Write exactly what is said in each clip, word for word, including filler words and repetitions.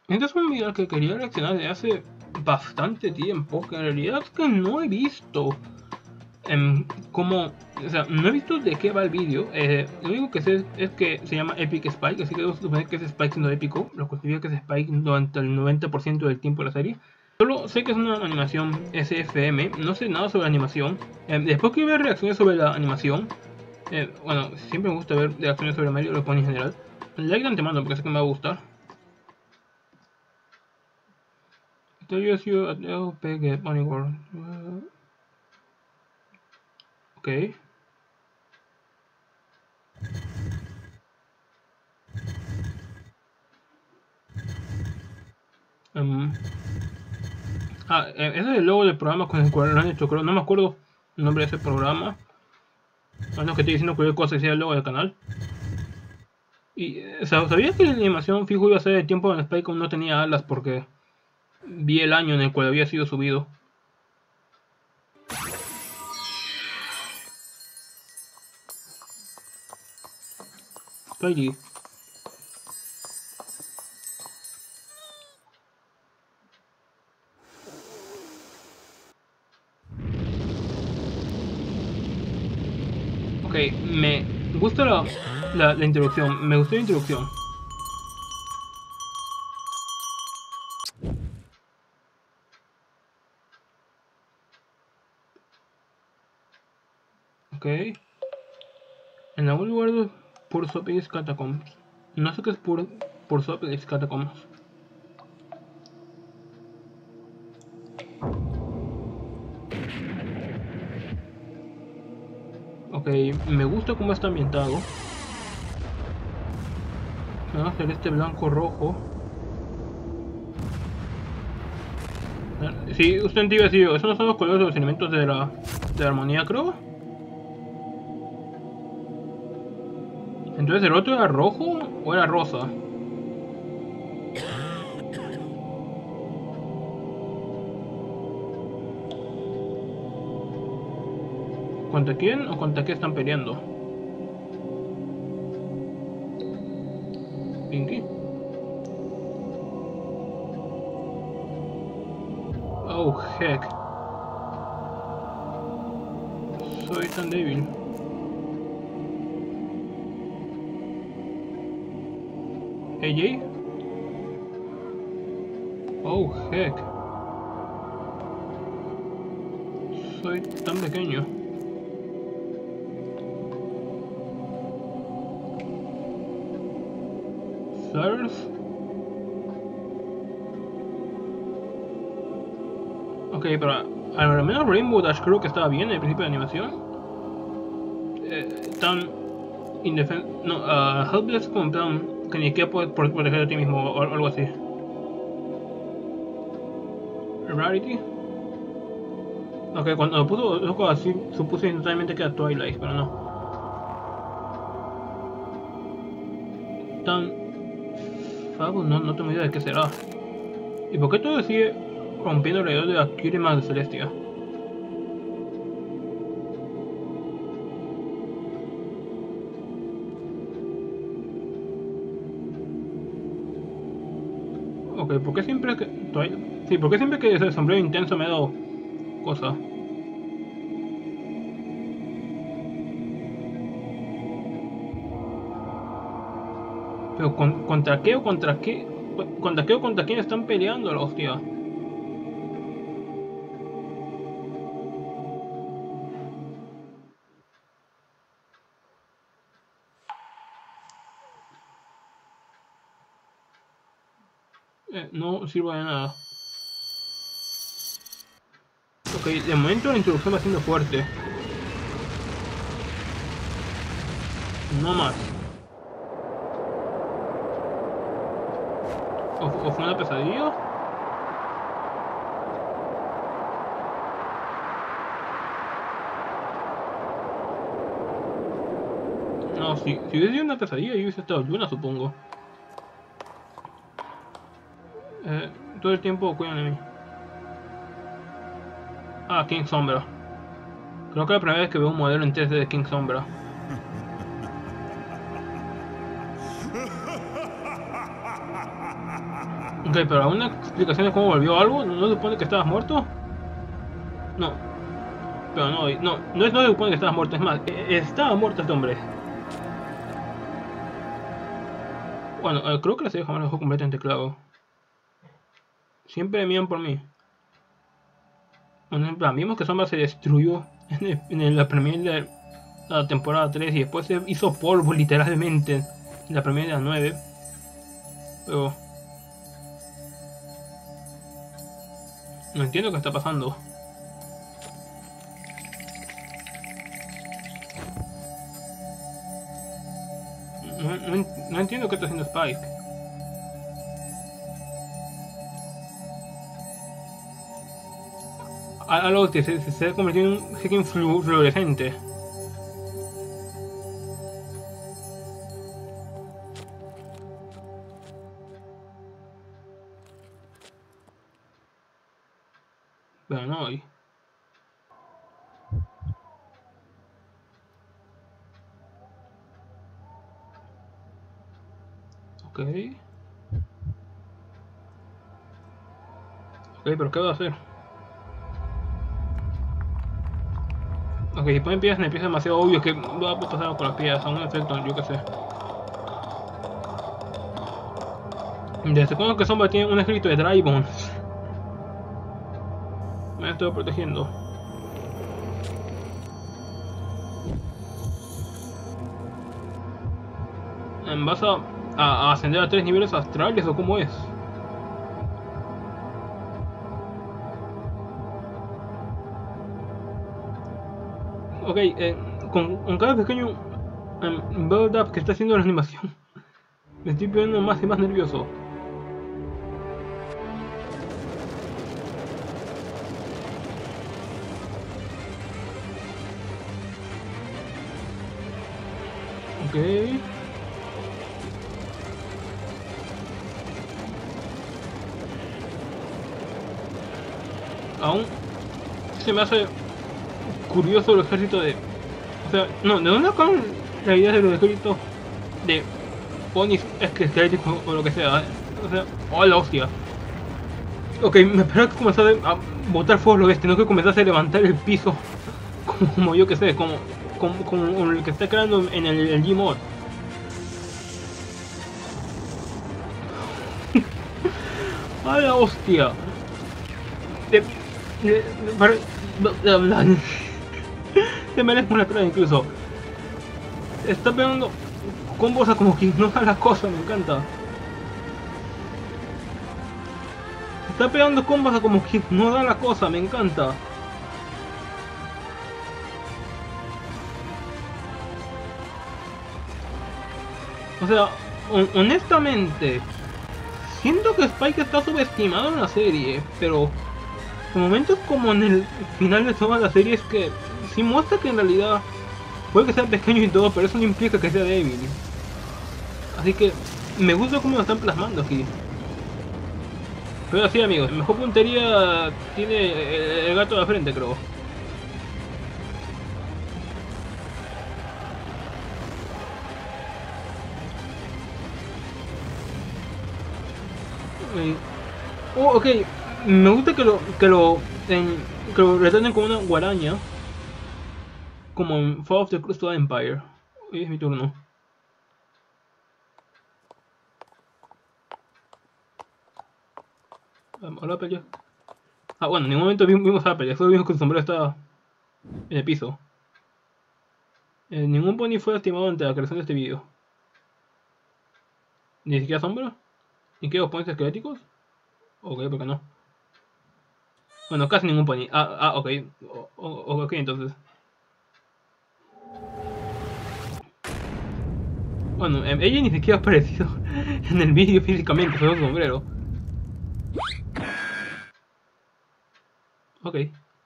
Este es un video al que quería reaccionar desde hace bastante tiempo, que en realidad es que no he visto em, cómo, o sea, no he visto de qué va el vídeo. Eh, lo único que sé es que se llama Epic Spike, así que debo suponer que es Spike siendo épico, lo que significa que es Spike durante el noventa por ciento del tiempo de la serie. Solo sé que es una animación S F M, no sé nada sobre la animación. Eh, después que ver reacciones sobre la animación, eh, bueno, siempre me gusta ver reacciones sobre Mario, lo pongo en general. Like de antemano porque sé que me va a gustar. Tell you at L P get money world. Uh, ok. Um, ah, ese es el logo del programa con el cual lo han hecho, creo. No me acuerdo el nombre de ese programa. A menos que estoy diciendo cualquier cosa que sea el logo del canal. Y, o sea, ¿sabías que la animación fijo iba a ser el tiempo en Spike no tenía alas? Porque vi el año en el cual había sido subido. Spidey. Ok, me gusta la, la, la introducción. Me gustó la introducción. Ok. En algún lugar de Pursopi's Catacombs. No sé qué es Pur Pursopi's Catacombs. Ok, me gusta cómo está ambientado. Vamos a hacer este blanco rojo. Sí, usted entiende, sí, esos no son los colores de los elementos de la, de la armonía, creo. Entonces, ¿el otro era rojo o era rosa? ¿Contra quién o contra qué están peleando? Pinky. Oh, heck. Soy tan débil. A J. Oh, heck. Soy tan pequeño. Surf. Ok, pero al menos Rainbow Dash creo que estaba bien en el principio de animación. Eh, tan indefenso. No, uh, helpless como tan que ni siquiera puedes proteger a ti mismo o algo así. Rarity. Ok, cuando lo puso loco así, supuse instantáneamente que era Twilight, pero no. Tan Fabulous, no, no tengo idea de qué será. ¿Y por qué todo sigue rompiendo alrededor de las Kirima de Celestia? Ok, ¿por qué siempre que... Twilight? Sí, ¿por qué siempre que es el sombrero intenso me ha dado cosa? Pero con, ¿contra qué o contra qué? ¿Contra qué o contra quién están peleando la hostia? Eh, no sirve de nada. Ok, de momento la introducción va siendo fuerte. No más. ¿O, o fue una pesadilla? No, si, si hubiese sido una pesadilla, yo hubiese estado Luna, supongo. Eh, todo el tiempo cuidan de mí. Ah, King Sombra. Creo que es la primera vez que veo un modelo en tres D de King Sombra. Ok, pero ¿alguna explicación de cómo volvió algo? ¿No se supone que estabas muerto? No. Pero no, no, no, es- no se supone que estabas muerto, es más, e- estaba muerto este hombre. Bueno, eh, creo que la serie jamás lo dejó completamente claro. Siempre miran por mí. Bueno, en plan, vimos que Sombra se destruyó en, el- en la premiere de la temporada tres y después se hizo polvo literalmente en la premiere de la nueve. Pero no entiendo qué está pasando. No, no, no entiendo qué está haciendo Spike. A- Algo que se, se, se ha convertido en un Hekin flu- fluorescente. Pero no hoy. Ok. Ok, pero ¿qué va a hacer? Ok, si ponen piedras en el piso es demasiado obvio que va a pasar algo con las piedras, a un efecto, yo qué sé. Desde cuando que Sombra tiene un escrito de Dry Bones. Me estoy protegiendo. ¿Vas a, a, a ascender a tres niveles astrales o cómo es? Ok, eh, con, con cada pequeño um, build-up que está haciendo la animación, me estoy poniendo más y más nervioso. Ok. Aún se me hace curioso el ejército de... O sea, no, ¿de dónde sacaron la idea de los ejércitos de ponis esqueléticos o lo que sea? ¿Eh? O sea, oh la hostia. Ok, me esperaba que comenzara a botar fuego lo este, no que comenzase a levantar el piso. Como, como yo que sé, como, como, como el que está creando en el, el Gmod. ¡A la hostia! De, de, de, de, te merezco una cara incluso. Está pegando combos a como que no da la cosa, me encanta. Está pegando combos a como que no da la cosa, me encanta. O sea, honestamente, siento que Spike está subestimado en la serie, pero en momentos como en el final de toda la serie es que sí muestra que en realidad puede que sea pequeño y todo, pero eso no implica que sea débil. Así que me gusta cómo lo están plasmando aquí. Pero así amigos, mejor puntería tiene el gato de la frente, creo. Oh, ok, me gusta que lo que lo en, que lo retraten como una guaraña, como en Fall of the Crystal Empire. Hoy es mi turno. Hola, pelea. Ah, bueno, en ningún momento vimos a pelea, solo vimos que su sombrero estaba en el piso. Eh, ningún pony fue lastimado ante la creación de este video. Ni siquiera sombra. ¿Ni qué? ¿Los ponis esqueléticos? Ok, ¿por qué no? Bueno, casi ningún pony. Ah, ah ok. O, o, ok, entonces. Bueno, eh, ella ni siquiera ha aparecido en el vídeo físicamente, solo su sombrero. Ok.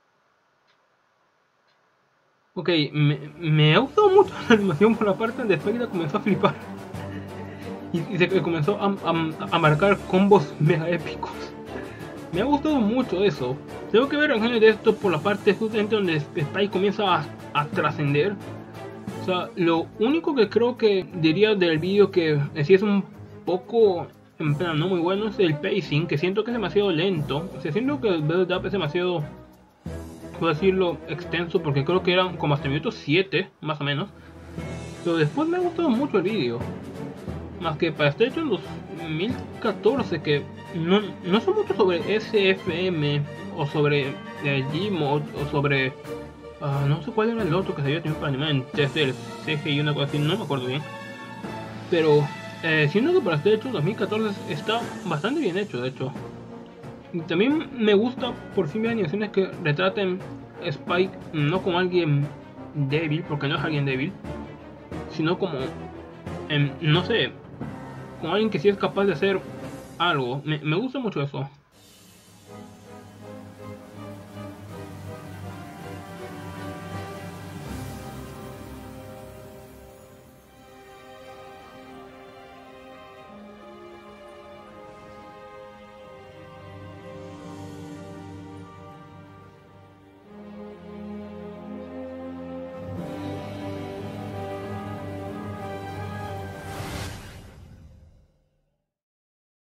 Ok, me, me ha gustado mucho la animación por la parte donde Spectre comenzó a flipar. Y, y se comenzó a, a, a marcar combos mega épicos. Me ha gustado mucho eso. Tengo que ver reacciones de esto por la parte justamente donde Spike comienza a, a trascender. O sea, lo único que creo que diría del vídeo que sí es un poco en plan no muy bueno, es el pacing, que siento que es demasiado lento. O sea, siento que el build-up es demasiado, puedo decirlo, extenso, porque creo que eran como hasta el minuto siete, más o menos. Pero después me ha gustado mucho el vídeo. Más que para estar hecho en dos mil catorce, que no, no sé mucho sobre S F M o sobre eh, Gmod o sobre uh, no sé cuál era el otro que se había tenido para animar en tres D, el C G I, una cosa así, no me acuerdo bien. Pero eh, siento que para estar hecho en dos mil catorce está bastante bien hecho, de hecho. Y también me gusta por fin ver animaciones que retraten Spike no como alguien débil, porque no es alguien débil, sino como, eh, no sé, como alguien que sí es capaz de hacer algo. Me, me gusta mucho eso.